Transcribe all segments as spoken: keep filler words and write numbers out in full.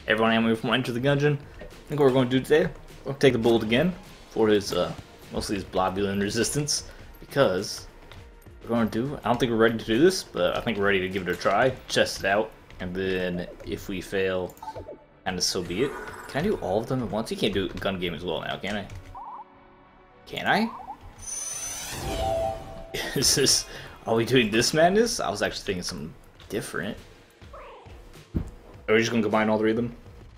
Everyone ammo before I enter the Gungeon. I think what we're going to do today, we'll take the bullet again for his, uh, mostly his Blobular resistance, because we're going to do, I don't think we're ready to do this, but I think we're ready to give it a try, test it out, and then if we fail, kind of so be it. Can I do all of them at once? You can't do a gun game as well now, can I? Can I? Is this, are we doing this madness? I was actually thinking something different. Are we just gonna combine all three of them?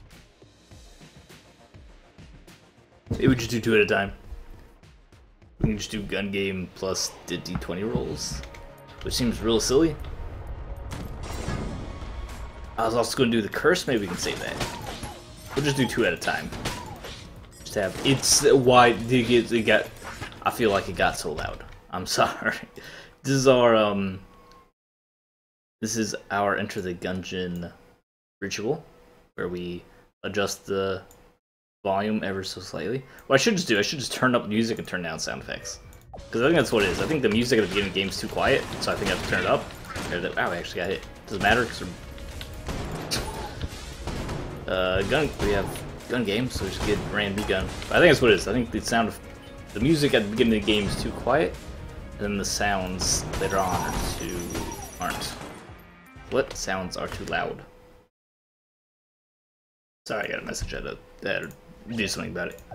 Maybe we just do two at a time. We can just do gun game plus the D twenty rolls, which seems real silly. I was also gonna do the curse. Maybe we can save that. We'll just do two at a time. Just have it's why it, it got. I feel like it got so loud. I'm sorry. This is our um. This is our enter the Gungeon ritual, where we adjust the volume ever so slightly. What I should just do, I should just turn up music and turn down sound effects, because I think that's what it is. I think the music at the beginning of the game is too quiet, so I think I have to turn it up. Wow, I actually got hit. Doesn't matter because we're uh, gun. We have gun game, so we just get a random new gun. But I think that's what it is. I think the sound of the music at the beginning of the game is too quiet, and then the sounds later on are too aren't. What sounds are too loud? Sorry, I got a message. I had to, I had to do something about it.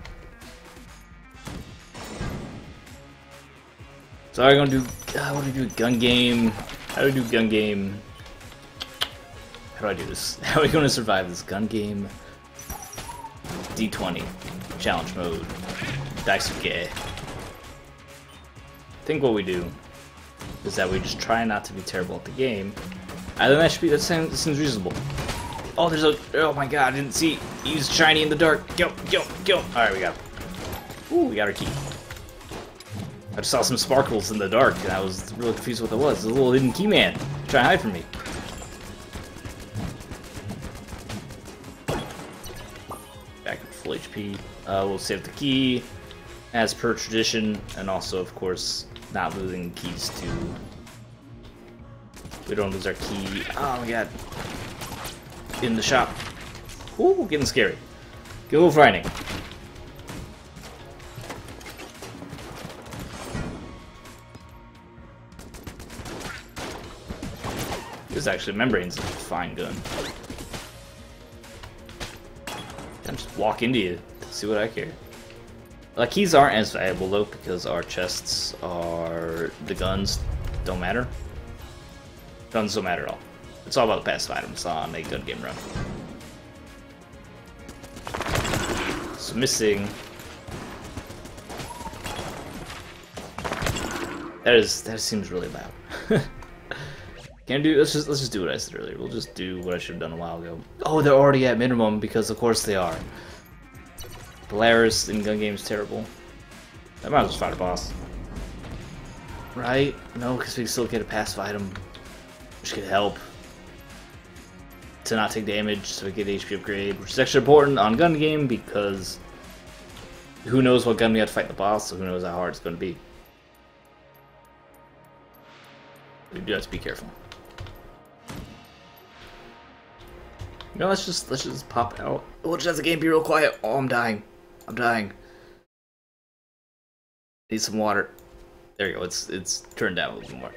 So I'm gonna do. Uh, what do I do? Gun game. How do I do gun game? How do I do this? How are we gonna survive this gun game? D twenty challenge mode. Daisuke. I think what we do is that we just try not to be terrible at the game. I think that should be. That seems, that seems reasonable. Oh, there's a. Oh my god, I didn't see. He's shiny in the dark. Go, go, go. Alright, we got it. Ooh, we got our key. I just saw some sparkles in the dark, and I was really confused what that was. It was a little hidden key man trying to hide from me. Back at full H P. Uh, we'll save the key, as per tradition, and also, of course, not losing keys to. We don't lose our key. Oh my god. In the shop. Ooh, getting scary. Get a little frightening. This is actually membrane's a fine gun. I just walk into you to see what I care. Like, keys aren't as valuable though, because our chests are the guns don't matter. Guns don't matter at all. It's all about the passive items on a gun game run. So missing. That is that seems really loud. Can I do let's just let's just do what I said earlier. We'll just do what I should have done a while ago. Oh, they're already at minimum because of course they are. Polaris in gun game is terrible. I might as well fight a boss. Right? No, because we still get a passive item. Which could help to not take damage, so we get H P upgrade, which is extra important on gun game because who knows what gun we have to fight the boss, so who knows how hard it's going to be. We do have to be careful. You know, let's just let's just pop out. We'll just have the game be real quiet. Oh, I'm dying. I'm dying. Need some water. There you go. It's it's turned down a little more.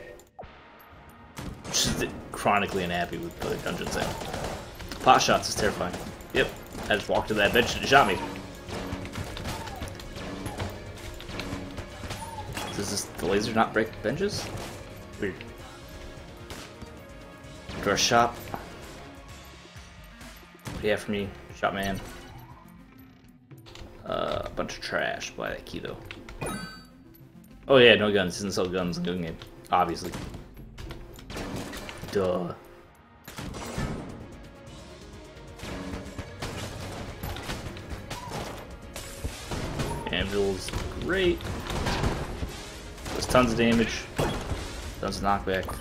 Just chronically unhappy with the dungeon sound. Pot shots is terrifying. Yep, I just walked to that bench and it shot me. Does this the laser not break benches? Weird. To our shop. What do you have for me, shop man? Uh, a bunch of trash. Buy that key though. Oh yeah, no guns. Doesn't sell guns in gun game, obviously. Duh. Anvil's great. Does tons of damage. Tons of knockback.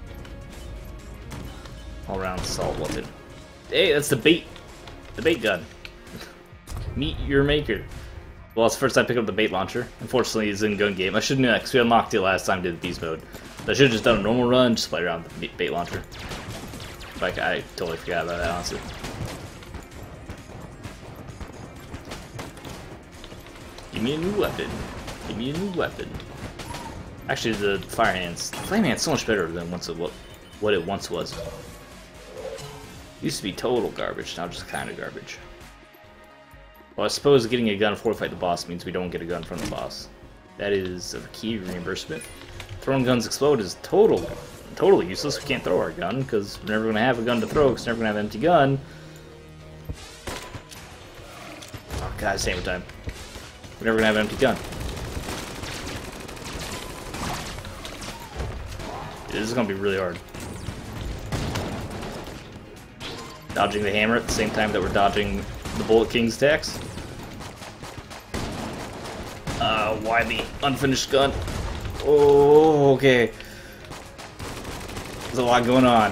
All around assault weapon. Hey, that's the bait. The bait gun. Meet your maker. Well, it's the first time I picked up the bait launcher. Unfortunately, it's in gun game. I should have known that because we unlocked it last time we did the beast mode. I should have just done a normal run, just play around with the bait launcher. Like, I totally forgot about that, honestly. me a new weapon. Give me a new weapon. Actually, the fire hands, the flame hand's so much better than once it, what, what it once was. It used to be total garbage, now just kind of garbage. Well, I suppose getting a gun before we fight the boss means we don't get a gun from the boss. That is a key reimbursement. Throwing guns explode is total, totally useless. We can't throw our gun because we're never going to have a gun to throw because we're never going to have an empty gun. Oh god, same time. We're never going to have an empty gun. Dude, this is going to be really hard. Dodging the hammer at the same time that we're dodging the Bullet King's attacks. Uh, why the unfinished gun? Oh, okay. There's a lot going on.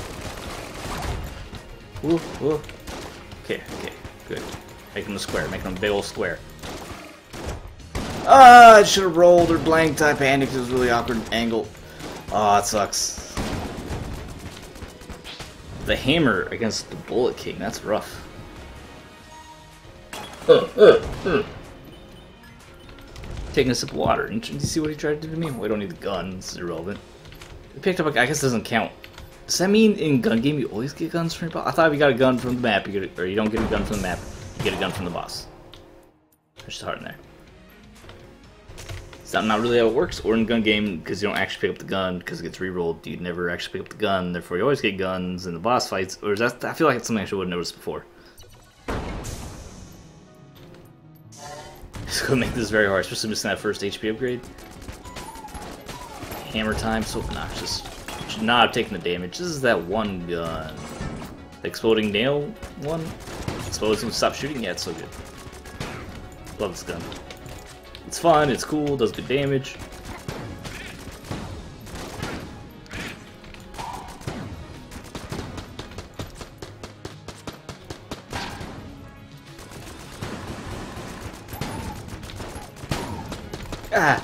Ooh, ooh. Okay, okay, good. Make them a square, make them a big old square. Ah, I should have rolled or blanked. I panicked. It was a really awkward angle. Oh, it sucks. The hammer against the Bullet King, that's rough. Uh, uh, uh. Taking a sip of water. Did you see what he tried to do to me? We don't need the gun. It's irrelevant. We picked up a... I guess it doesn't count. Does that mean in gun game you always get guns from your boss? I thought if you got a gun from the map, you get a, or you don't get a gun from the map, you get a gun from the boss. There's just a heart in there. It's not, not really how it works. Or in gun game, because you don't actually pick up the gun, because it gets rerolled, you never actually pick up the gun, therefore you always get guns in the boss fights. Or is that... I feel like it's something I should have noticed before. It's gonna make this very hard, especially missing that first H P upgrade. Hammer time, so obnoxious. Should not have taken the damage. This is that one gun. The exploding nail one? Explodes him, stop shooting? Yeah, it's so good. Love this gun. It's fun, it's cool, does good damage. Ah!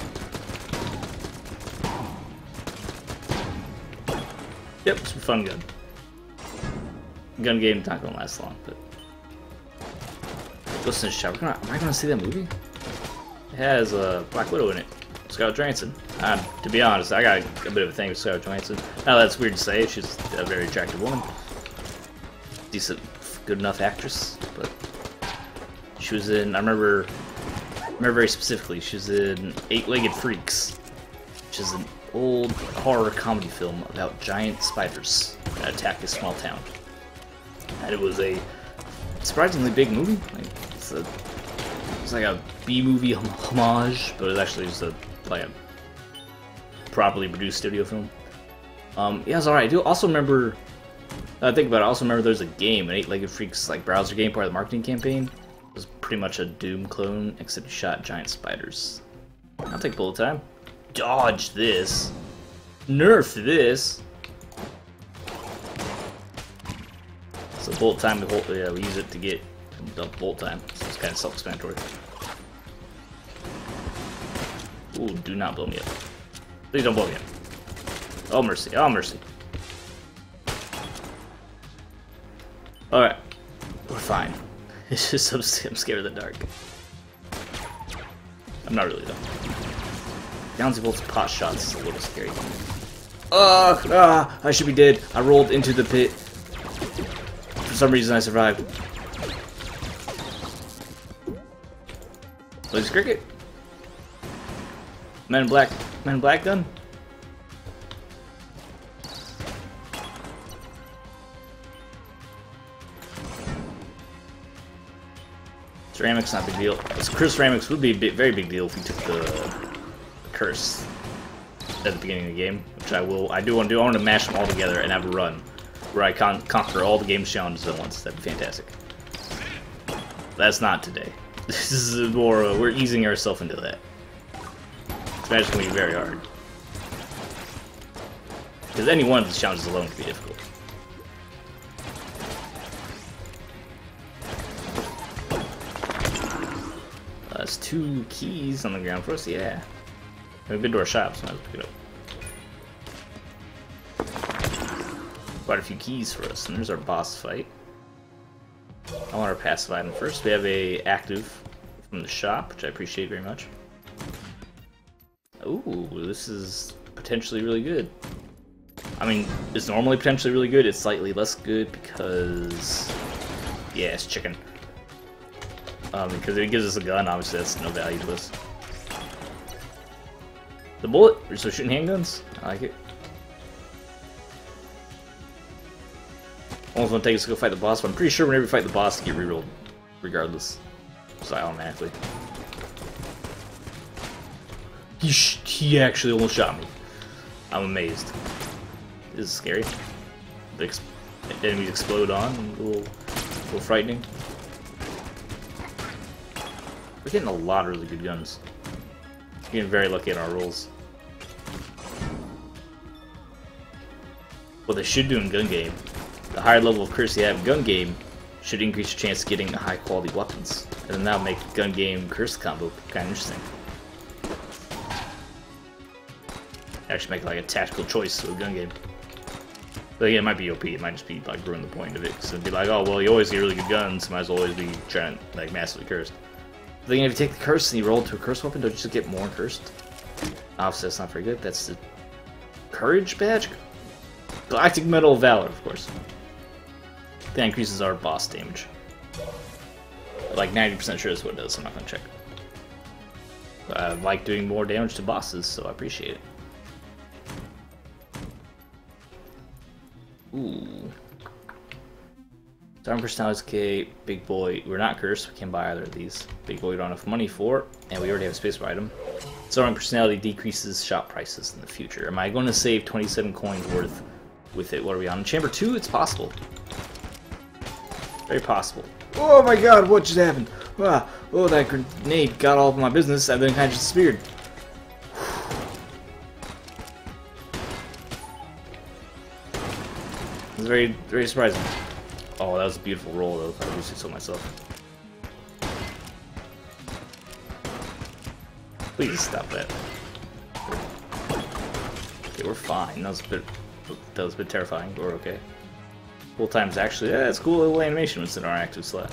Yep, it's a fun gun. Gun game's not gonna last long, but... Ghost in the Shell. Am I gonna see that movie? It has uh, Black Widow in it. Scarlett Johansson. Uh, to be honest, I got a bit of a thing with Scarlett Johansson. Now that's weird to say, she's a very attractive woman. Decent, good enough actress, but... She was in, I remember... I remember very specifically, she was in Eight-Legged Freaks, which is an old horror comedy film about giant spiders that attack a small town. And it was a surprisingly big movie. Like, it's, a, it's like a B-movie homage, but it was actually just a like a properly produced studio film. Um, yeah, it was alright. I do also remember, I think about it, I also remember there was a game, an Eight-Legged Freaks like browser game, part of the marketing campaign. It was pretty much a Doom clone, except it shot giant spiders. I'll take bullet time. Dodge this. Nerf this. So bullet time, we, hold, yeah, we use it to get dump bullet time. So it's kind of self-explanatory. Ooh, do not blow me up. Please don't blow me up. Oh mercy, oh mercy. Alright, we're fine. It's just I'm scared of the dark. I'm not really though. Downsy bolts pot shots is a little scary. Uh, ah, I should be dead. I rolled into the pit. For some reason I survived. Laser cricket? Men in black. Men in black gun? Ceramics not a big deal. This curse ceramics would be a bit, very big deal if we took the, the curse at the beginning of the game, which I will. I do want to do. I want to mash them all together and have a run where I con conquer all the game's challenges at once. That'd be fantastic. That's not today. This is more. Uh, we're easing ourselves into that. It's actually going to be very hard because any one of these challenges alone could be difficult. There's two keys on the ground for us, yeah. We've been to our shop, so I have to pick it up. Quite a few keys for us, and there's our boss fight. I want our passive item first. We have a active from the shop, which I appreciate very much. Ooh, this is potentially really good. I mean, it's normally potentially really good. It's slightly less good because, yeah, it's chicken. Um, because if it gives us a gun, obviously that's no value to us. The bullet, we're still shooting handguns. I like it. Almost want to take us to go fight the boss, but I'm pretty sure whenever we fight the boss, you get rerolled, regardless. So I automatically. He sh he actually almost shot me. I'm amazed. This is scary. The ex enemies explode on, a little, a little frightening. We're getting a lot of really good guns. We're getting very lucky in our rolls. What they should do in gun game, the higher level of curse you have in gun game should increase your chance of getting high quality weapons. And then that'll make gun game curse combo kind of interesting. Actually make like a tactical choice with a gun game. But again, it might be O P, it might just be like ruin the point of it. So it'd be like, oh well, you always get really good guns, might as well always be trying to like massively cursed. But then if you take the curse and you roll to a curse weapon, don't you just get more cursed? Obviously that's not very good. That's the courage badge? Galactic Medal of Valor, of course. That increases our boss damage. Like ninety percent sure that's what it does, so I'm not gonna check. But I like doing more damage to bosses, so I appreciate it. Ooh. Starting personalities, okay, big boy. We're not cursed, we can't buy either of these. Big boy we don't have enough money for, and we already have a space for item. Starting personality decreases shop prices in the future. Am I going to save twenty-seven coins worth with it? What are we on? Chamber two? It's possible. Very possible. Oh my god, what just happened? Ah, oh, that grenade got all of my business and then kind of just disappeared. It's very, very surprising. Oh, that was a beautiful roll, though. I wish I saw myself. Please stop that. Okay, we're fine. That was a bit, that was a bit terrifying. We're okay. Full time's actually, yeah, it's cool little animation when it's in our active slot.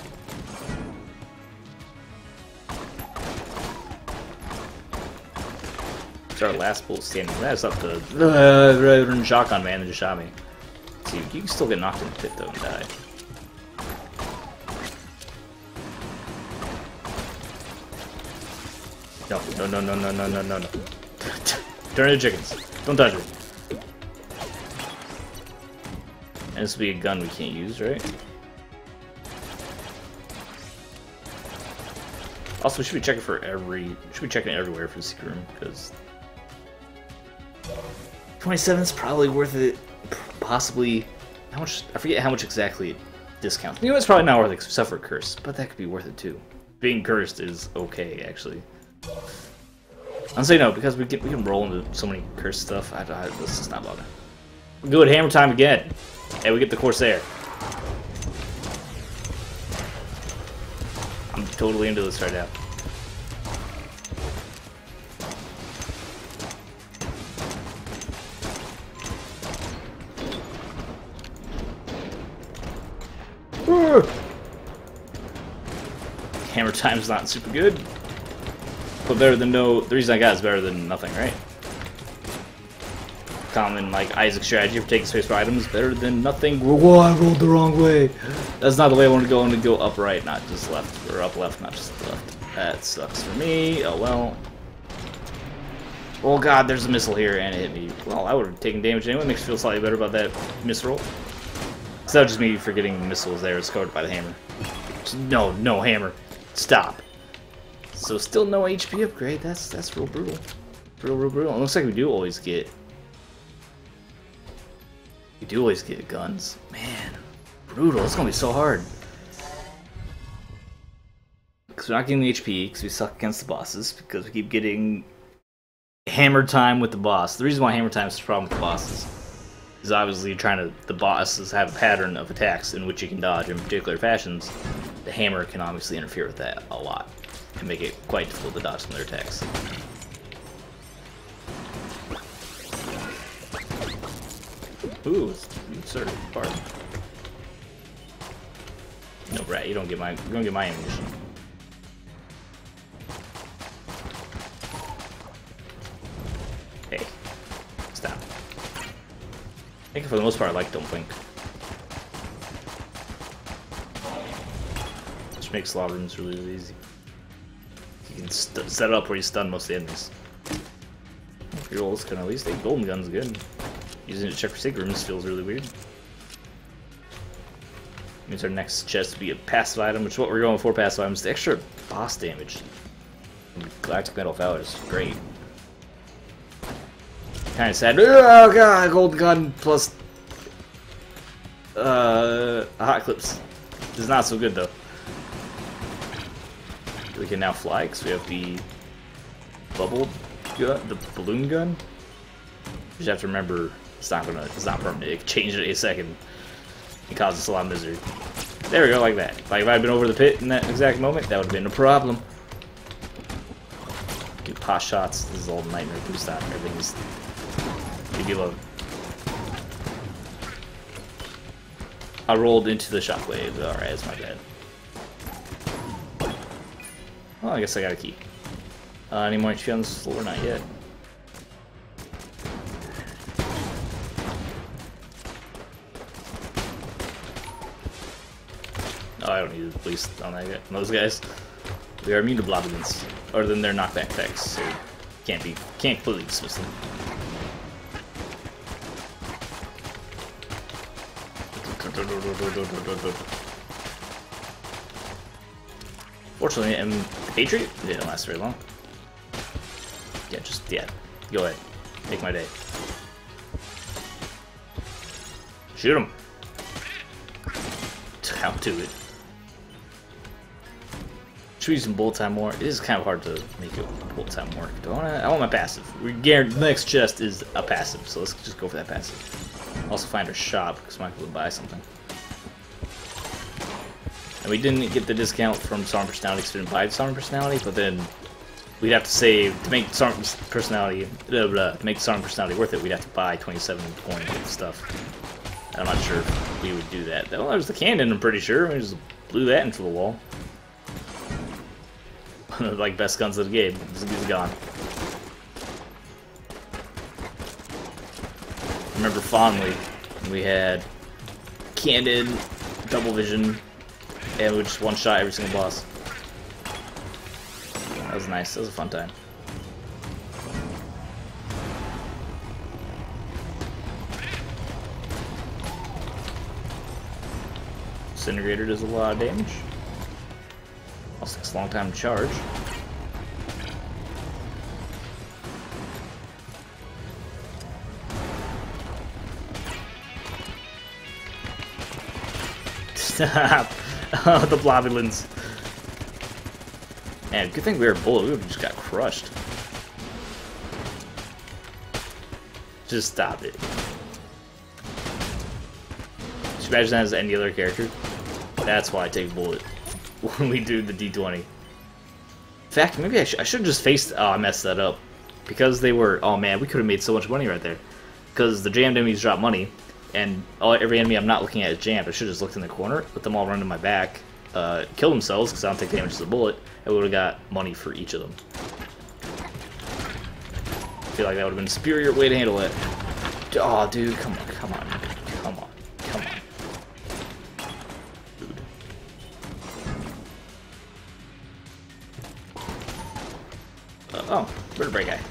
It's our last bullet standing. That's up to uh, shotgun man that just shot me. See, you can still get knocked in the pit though and die. No, no, no, no, no, no, no, no. Turn into chickens. Don't touch me. And this will be a gun we can't use, right? Also, we should be checking for every. We should be checking everywhere for the secret room because twenty-seven is probably worth it. Possibly, how much? I forget how much exactly it discounts. You know, it's probably not worth it except for curse, but that could be worth it too. Being cursed is okay, actually. I'm saying no because we get we can roll into so many curse stuff. I, I let's just not bother. Good hammer time again. Hey, we get the Corsair. I'm totally into this right now. Hammer time's not super good, but better than no. The reason I got is better than nothing, right? Common like Isaac strategy for taking space for items better than nothing. Whoa, I rolled the wrong way. That's not the way I want to go. I want to go up right, not just left, or up left, not just left. That sucks for me. Oh well. Oh god, there's a missile here and it hit me. Well, I would have taken damage anyway. Makes me feel slightly better about that missile roll. So that was just me forgetting the missile was there. It's covered by the hammer. No, no hammer. Stop. So still no H P upgrade. That's that's real brutal. Real, real brutal. It looks like we do always get. We do always get guns. Man, brutal. It's gonna be so hard. Because we're not getting the H P. Because we suck against the bosses. Because we keep getting hammer time with the boss. The reason why hammer time is the problem with the bosses is obviously you're trying to. The bosses have a pattern of attacks in which you can dodge in particular fashions. The hammer can obviously interfere with that a lot and make it quite difficult to dodge some of their attacks. Ooh, it's sort of part. No, rat, you don't get my, you don't get my ammunition. I think for the most part I like Don't Blink. Which makes a lot of rooms really, really easy. You can st set it up where you stun most of the enemies. Your rolls can at least take golden guns good. Using it to check for secret rooms feels really weird. Means our next chest to be a passive item, which is what we're going for, passive items. The extra boss damage from Galactic Metal Valor is great. Kinda sad. Oh god, gold gun plus uh hot clips. This is not so good though. We can now fly because we have the bubble gun, the balloon gun. You just have to remember it's not gonna it's not permanent. It can change it in a second. It causes us a lot of misery. There we go, like that. Like if I had been over the pit in that exact moment, that would have been a problem. Get pot shots. This is all nightmare boost out. Everything's leave you alone. I rolled into the shockwave. Alright, that's my bad. Well, I guess I got a key. Uh, any more H P on this floor? Not yet. Oh, I don't need to police on that guy, on those guys. They are immune to blobulins, other than their knockback effects, so can't be can't completely dismiss them. Fortunately, and Patriot didn't last very long. Yeah, just yeah, go ahead, make my day. Shoot him. Out to it. Should we use some bullet time more? It is kind of hard to make it bullet time work. Do I want I want my passive. We guarantee the next chest is a passive, so let's just go for that passive. Also find our shop because we might be able to buy something. And we didn't get the discount from Disarm Personality because we didn't buy Disarm Personality, but then we'd have to save to make Disarm Personality blah, blah, to make Disarm Personality worth it. We'd have to buy twenty-seven coins of stuff. I'm not sure if we would do that. Well, there's the cannon, I'm pretty sure. We just blew that into the wall. Like, best guns of the game. This is gone. Remember fondly, we had cannon, double vision, and we just one-shot every single boss. That was nice. That was a fun time. Disintegrator does a lot of damage. Also takes a long time to charge. Stop! Oh, the blobulins. Man, good thing we were a bullet. We would have just got crushed. Just stop it. Just imagine that as any other character. That's why I take bullet when we do the D twenty. In fact, maybe I, sh I should have just faced. Oh, I messed that up. Because they were. Oh man, we could have made so much money right there. Because the jammed enemies drop money, and all, every enemy I'm not looking at is jammed. I should have just looked in the corner, let them all run to my back, uh, kill themselves because I don't take damage to the bullet, and we would have got money for each of them. I feel like that would have been a superior way to handle it. Oh, dude, come on, come on, come on, come on. Uh, oh, vertebrae guy.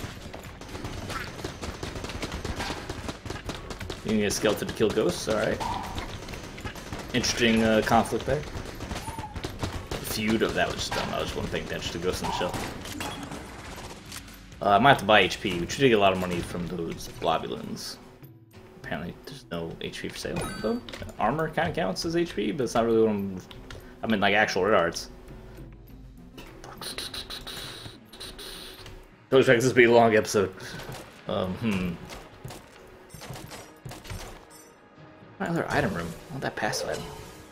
You need a skeleton to kill ghosts, alright. Interesting uh, conflict there. Feud of that was just dumb. I just wasn't paying attention to ghosts in the shell. Uh, I might have to buy H P, which would get a lot of money from those blobulins. Apparently, there's no H P for sale, though. Armor kind of counts as H P, but it's not really what I'm. I mean, like actual red arts. Don't expect this to be a long episode. Um, hmm. My other item room. I want that passive item.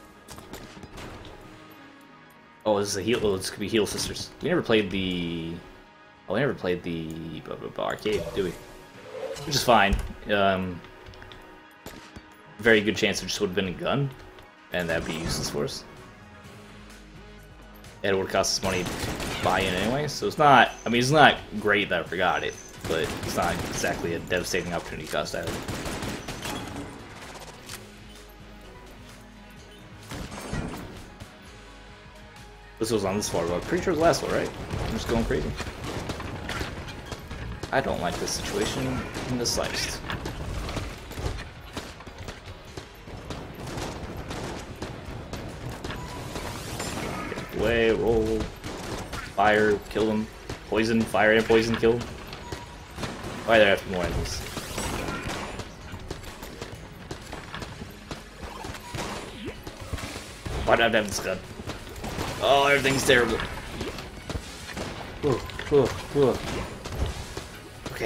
Oh, this is a heal. Oh, this could be Heal Sisters. We never played the. Oh, we never played the blah, blah, blah, arcade, do we? Which is fine. Um, very good chance it just would have been a gun, and that'd be useless for us. And it would cost us money to buy in anyway, so it's not. I mean, it's not great that I forgot it, but it's not exactly a devastating opportunity cost either. This was on this floor, but I'm pretty sure it was the last floor, right? I'm just going crazy. I don't like this situation in the slightest. Get away, roll. Fire, kill them. Poison, fire and poison, kill them. Why there have to be more enemies? Why do I have this gun? Oh, everything's terrible. Whoa, whoa, whoa. Okay.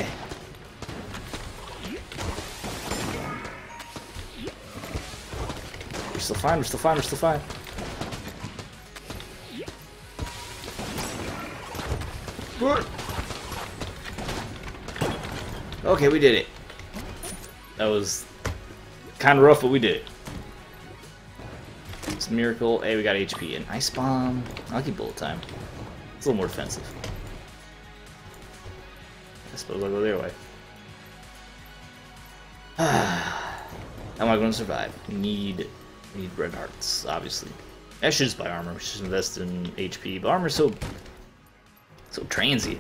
We're still fine, we're still fine, we're still fine. Okay, we did it. That was kind of rough, but we did it. It's a miracle. Hey, we got H P and ice bomb. I'll keep bullet time. It's a little more defensive. I suppose I'll go their way. How am I going to survive? We need, we need red hearts, obviously. I should just buy armor. We should invest in H P, but armor's so so transient.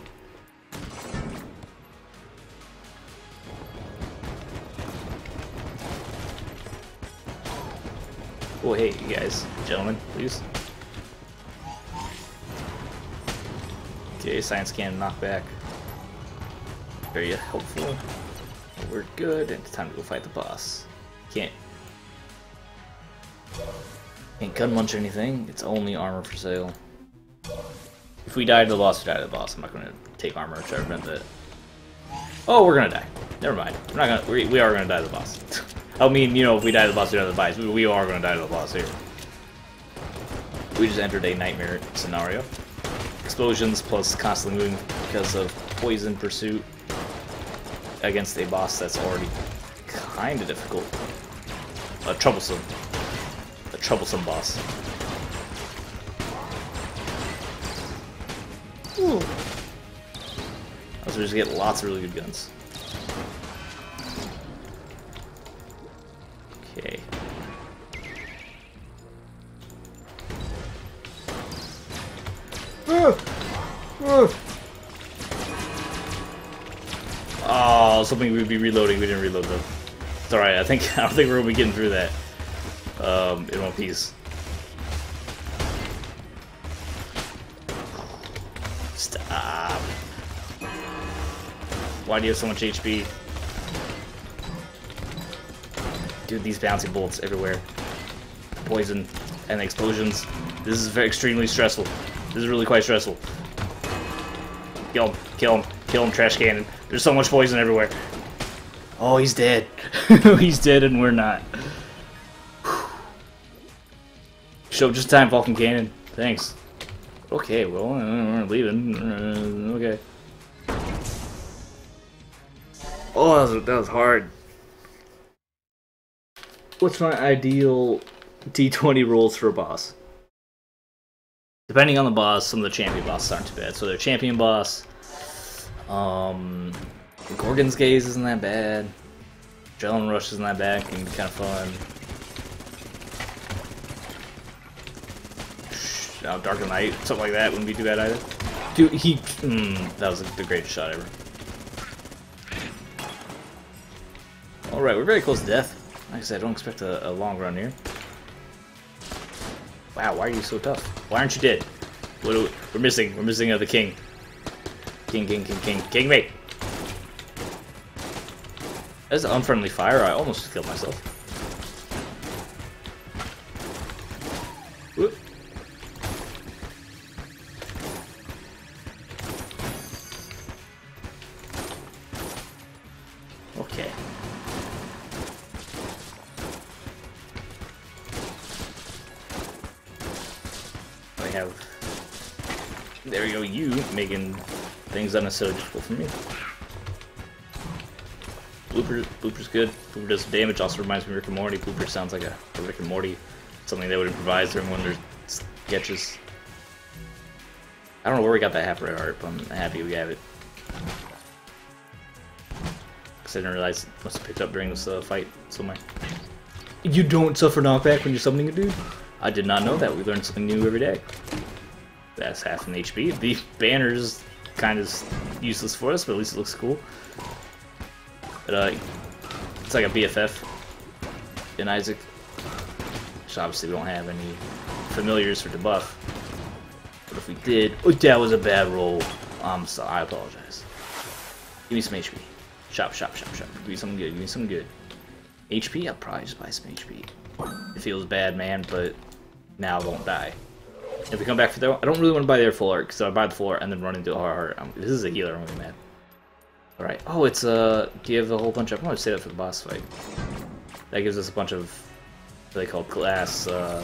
Oh, hey, you guys, gentlemen, please. Okay, science cannon knockback. Very helpful. We're good, and it's time to go fight the boss. Can't. Can't gun munch or anything. It's only armor for sale. If we die to the boss, we die to the boss. I'm not gonna take armor to try to prevent that. Oh, we're gonna die. Never mind. We're not gonna. We, we are gonna die to the boss. I mean, you know, if we die to the boss, we die to the boss. We are gonna die to the boss here. We just entered a nightmare scenario. Explosions plus constantly moving because of poison pursuit against a boss that's already kind of difficult. A troublesome. A troublesome boss. Ooh. So we just get lots of really good guns. Okay. Oh, I was hoping we'd be reloading. We didn't reload though. It's alright. I think I don't think we're gonna be getting through that um, in one piece. Stop. Why do you have so much H P? Dude, these bouncy bullets everywhere. Poison and explosions. This is very extremely stressful. This is really quite stressful. Kill him, kill him, kill him, trash cannon. There's so much poison everywhere. Oh, he's dead. He's dead and we're not. Show just time, Vulcan Cannon. Thanks. Okay, well, we're leaving. Uh, okay. Oh, that was, that was hard. What's my ideal D twenty rolls for a boss? Depending on the boss, some of the champion bosses aren't too bad. So their champion boss, um, Gorgon's Gaze isn't that bad. Adrenaline Rush isn't that bad. Can be kind of fun. Oh, Darker Night, something like that wouldn't be too bad either. Dude, he, mm, that was the greatest shot ever. All right, we're very close to death. Like I said, I don't expect a, a long run here. Wow, why are you so tough? Why aren't you dead? What do we, we're missing. We're missing uh, the king. King, king, king, king. King me! That's an unfriendly fire. I almost killed myself. Whoop. Okay. I have. There we go, you making things unnecessarily difficult for me. Blooper, Blooper's good. Blooper does some damage, also reminds me of Rick and Morty. Blooper sounds like a, a Rick and Morty, something they would improvise during one of their sketches. I don't know where we got that half red heart, but I'm happy we have it. Because I didn't realize it must have picked up during this uh, fight somewhere. You don't suffer knockback when you're summoning a dude? I did not know that. We learn something new every day. That's half an H P. The banner's kind of useless for us, but at least it looks cool. But uh, it's like a B F F in Isaac. So obviously we don't have any familiars for debuff. But if we did, oh, that was a bad roll. I'm sorry, I apologize. Give me some H P. Shop, shop, shop, shop. Give me something good. Give me something good. H P? I'll probably just buy some H P. It feels bad, man, but now I won't die. If we come back for the, I don't really want to buy their full art, because I buy the full art and then run into a hard art. Um, this is a healer, I'm really mad. Alright. Oh, it's uh give a whole bunch of, I'm gonna say that for the boss fight. That gives us a bunch of what they call glass uh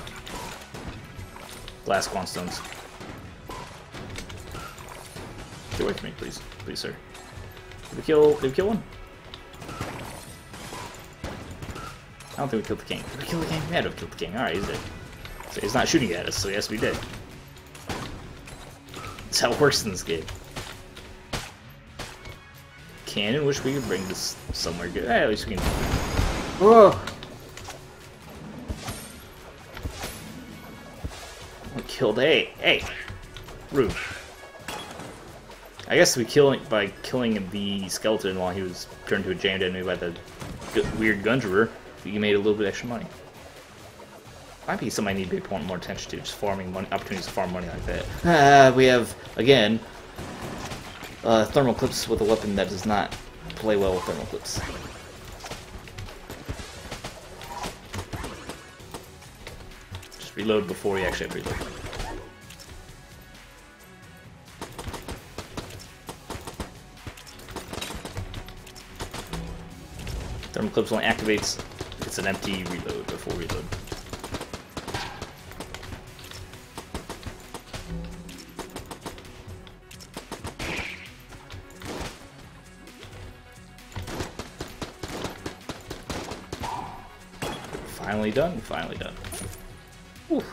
glass quant stones. Get away from me, please. Please, sir. Did we kill did we kill one? I don't think we killed the king. Did we kill the king? We had to have killed the king. Alright, he's dead. So he's not shooting at us, so he has to be dead. That's how it works in this game. Cannon, wish we could bring this somewhere good. Hey, at least we can. Whoa! We killed. Hey, hey! Rude. I guess we kill by killing the skeleton while he was turned to a jammed enemy by the weird Gungeon, we made a little bit extra money. Might be something I need to pay more attention to, just farming money, opportunities to farm money like that. Ah, we have, again, uh, thermal clips with a weapon that does not play well with thermal clips. Just reload before we actually have to reload. Thermal clips only activates if it's an empty reload before reload. Finally done, finally done. Whew.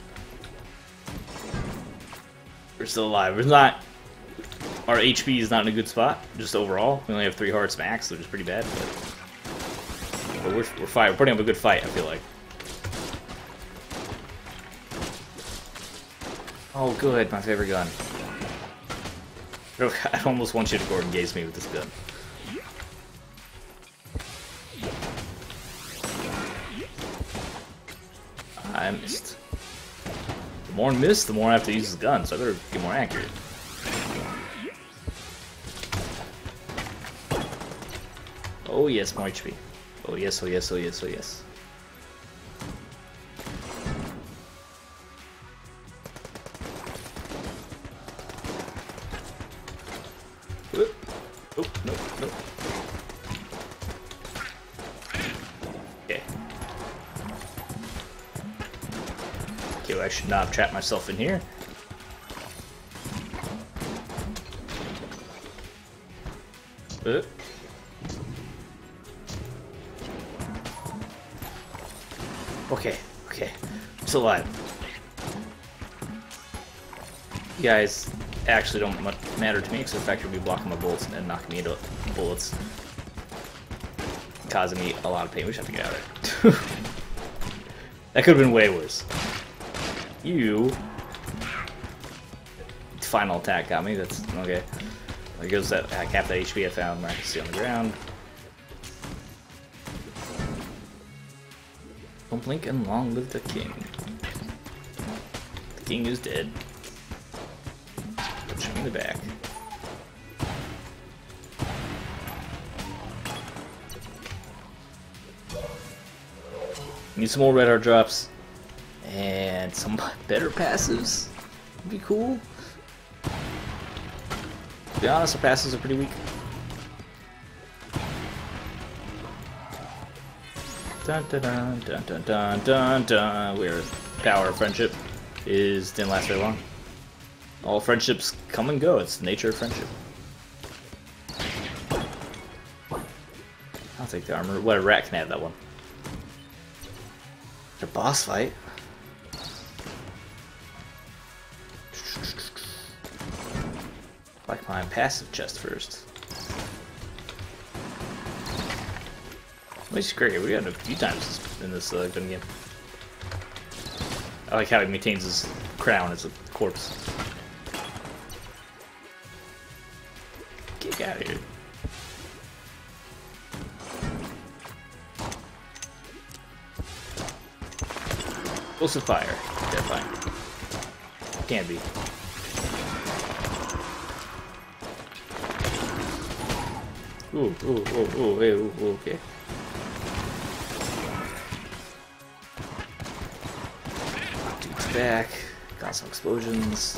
We're still alive. We're not. Our H P is not in a good spot, just overall. We only have three hearts max, which is pretty bad. But, but we're we're fight. We're putting up a good fight. I feel like. Oh, good, my favorite gun. I almost want you to Gordon gaze me with this gun. I missed. The more I miss, the more I have to use this gun, so I better get more accurate. Oh yes, more H P. Oh yes, oh yes, oh yes, oh yes. Oh, oh no, no. Okay. Okay, well, I should not have trapped myself in here. Uh. Okay, okay. I'm still alive. You guys actually don't much matter to me, except the fact you'll be blocking my bullets and knocking me into bullets. Causing me a lot of pain. We should have to get out of there. That could have been way worse. You... Final attack got me, that's okay. There goes that half the H P I found miraculously on the ground. Don't blink and long live the king. The king is dead. Show me the back. Need some more red heart drops. And some better passives. Would be cool. To be honest, our passives are pretty weak. Dun dun dun dun dun dun dun dun. Where power of friendship is didn't last very long. All friendships come and go. It's the nature of friendship. I'll take the armor. What, a rat can have that one. The boss fight. Like my passive chest first. Which is great. We got it a few times in this uh, gun game. I like how he maintains his crown as a corpse. out of here. Explosive fire. Okay, fine. Can be. Ooh, ooh, ooh, ooh, hey, ooh, ooh, okay. Dude's back. Got some explosions.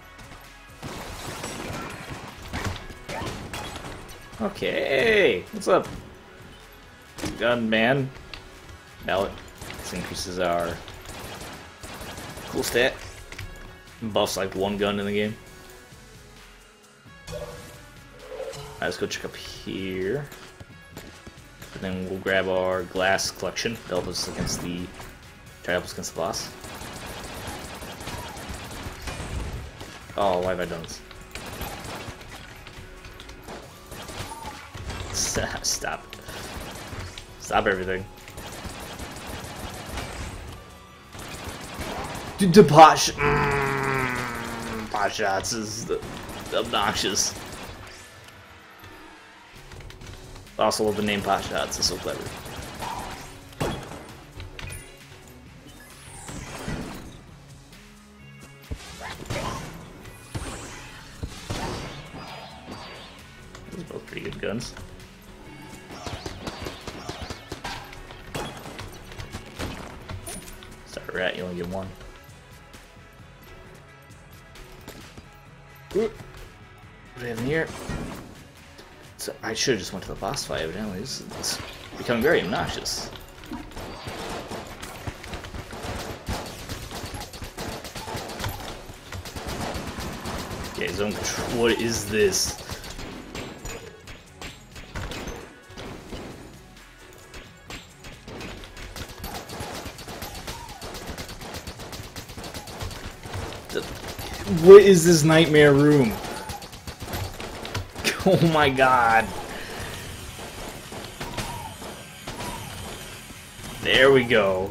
Okay, what's up? Gun man. Mallet. This increases our cool stat. Buffs like one gun in the game. Alright, let's go check up here. And then we'll grab our glass collection to help us against the try to help us against the boss. Oh, why have I done this? Stop. Stop everything. The pot sh mm, pot shots is obnoxious. Also love the name pot shots, it's so clever. Those are both pretty good guns. Sorry, rat, you only get one. What do we have in here? So I should have just went to the boss fight, evidently. This is becoming very obnoxious. Okay, zone control. What is this? What is this nightmare room? Oh my god. There we go.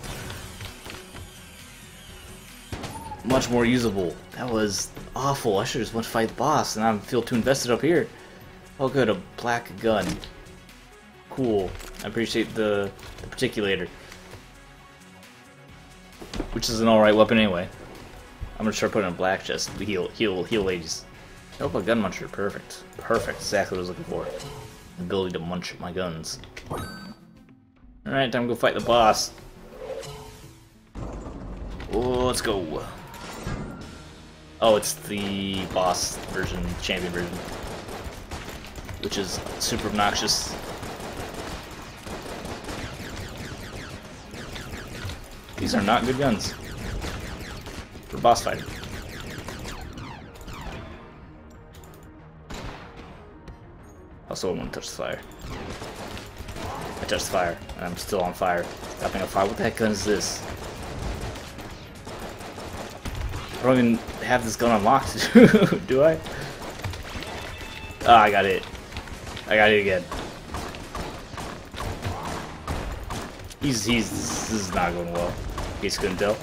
Much more usable. That was awful. I should have just went to fight the boss and I don't feel too invested up here. Oh good, a black gun. Cool. I appreciate the, the particulator. Which is an alright weapon anyway. I'm gonna start putting a black chest. Heal, heal, heal ladies. Oh, a gun muncher. Perfect. Perfect. Exactly what I was looking for. The ability to munch my guns. Alright, time to go fight the boss. Oh, let's go. Oh, it's the boss version, champion version. Which is super obnoxious. These are not good guns. For boss fighting. Also, I want to touch the fire. I touched the fire, and I'm still on fire. Stopping on fire. What the heck gun is this? I don't even have this gun unlocked, do I? Ah, oh, I got it. I got it again. He's, he's, this is not going well. In case you couldn't tell.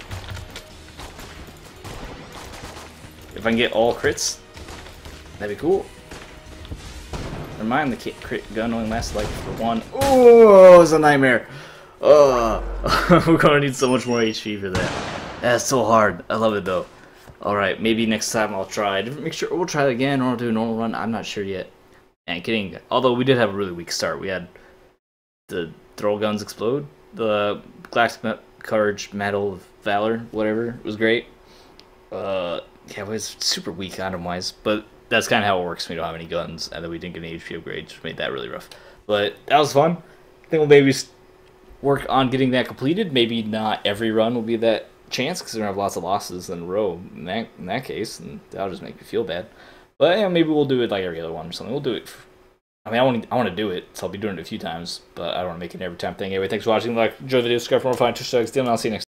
If I can get all crits, that'd be cool. Remind the crit gun only lasts like for one. Oh, it's a nightmare. Oh, we're gonna need so much more H P for that. That's so hard. I love it though. All right, maybe next time I'll try. Make sure we'll try it again, or I'll do a normal run. I'm not sure yet. And kidding. Although we did have a really weak start. We had the throw guns explode, the glass courage, metal of valor, whatever. It was great. Uh. Yeah, it was super weak item-wise, but that's kind of how it works when we don't have any guns, and then we didn't get any H P upgrades, which made that really rough. But that was fun. I think we'll maybe work on getting that completed. Maybe not every run will be that chance, because we're going to have lots of losses in a row in that, in that case, and that'll just make me feel bad. But yeah, maybe we'll do it like every other one or something. We'll do it. For, I mean, I want to I want to do it, so I'll be doing it a few times, but I don't want to make it an every time thing. Anyway, thanks for watching. Like, enjoy the video, subscribe for more fun. Two strikes. I'll see you next time.